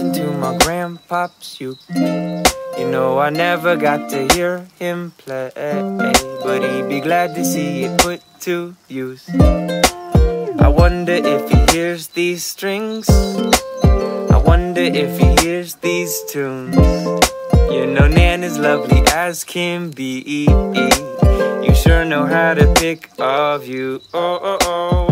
listen to my grandpa's uke. You know I never got to hear him play, but he'd be glad to see it put to use. I wonder if he hears these strings, I wonder if he hears these tunes. You know Nan is lovely as can be. You sure know how to pick a view. Oh, oh, oh.